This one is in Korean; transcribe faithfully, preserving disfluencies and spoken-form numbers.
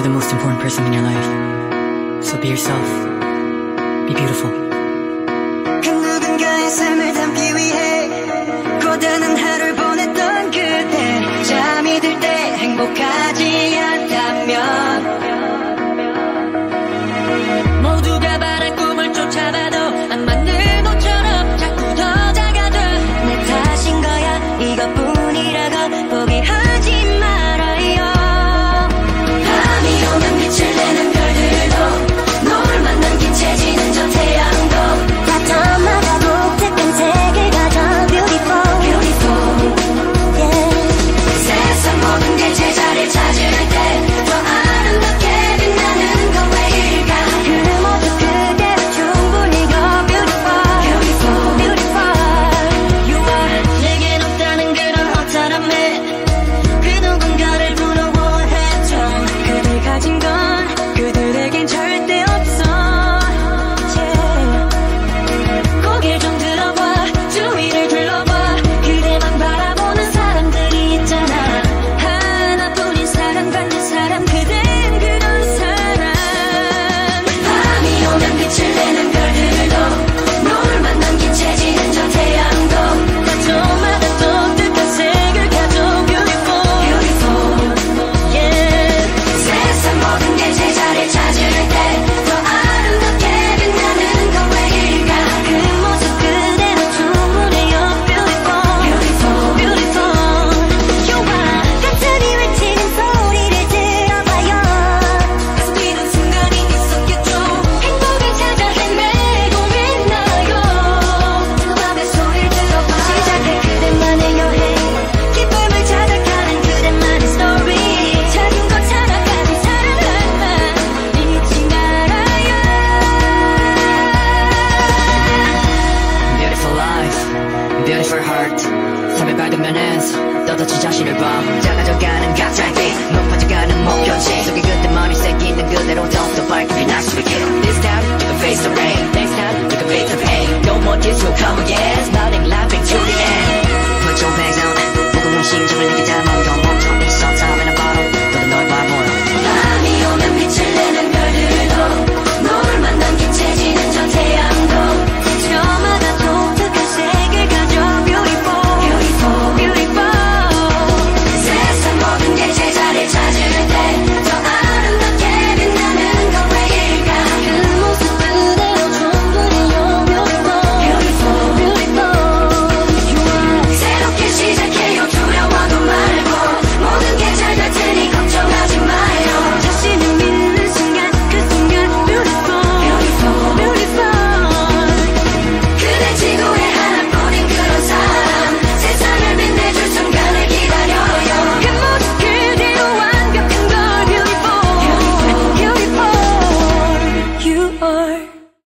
You're the most important person in your life. So be yourself. Be beautiful. 그 누군가의 삶을 담기 위해 고단한 하루를 보냈던 그때 잠이 들 때 행복하지 않다면 모두가 바란 꿈을 쫓아봐도 안 맞는 옷처럼 자꾸 더 작아져. 내 탓인 거야 이것뿐이라고 포기하지 말아요. 밤이 오면 빛을 내는 별들도 노을만 남긴 채 지는 저 태양도 다 저마다 독특한 색을 가져 beautiful beautiful yeah. 세상 모든 게 제자리를 찾을 때 더 아름답게 빛나는 건 왜일까. 그 모두 그대로 충분히 you're beautiful beautiful beautiful you are. 내겐 없다는 그런 허탈함에 그 누군가를 부러워했죠. 그들 가진 건 그들에겐 절대 없어 yeah. 고개를 좀 들어봐 주위를 둘러봐 그대만 바라보는 사람들이 있잖아. 하나뿐인 사랑받는 사람 그댄 그런 사람. 밤이 오면 빛을 내는 별들도 노을만 남긴 채 지는 저 태양도 다 저마다 독특한 색을 가져 beautiful beautiful yeah. 세상 모든 게 제자리를 찾을 때 더 아름답게 빛나는 건 왜일까. 그 모습 그대로 충분해요 beautiful beautiful beautiful you are. 가슴이 외치는 소리를 들어봐요. 가슴 뛰는 순간이 있었겠죠. 행복을 찾아 헤매고 있나요. 그 맘의 소리를 들어봐. 시작할 그대만의 여행 기쁨을 찾아가는 그대만의 스토리. 작은 것 찾아가는 사랑만 잊지 말아요. Beautiful life, beautiful heart. 삶의 밝은 면에서 떠다치 자신을 봐. 작아져가는 갑자기 높아져가는 목표지 속에 그때 머리색 있는 그대로 더욱더 밝게 빛날 수 있게. This time you can face the rain, next time you can face the pain. No more tears will come again.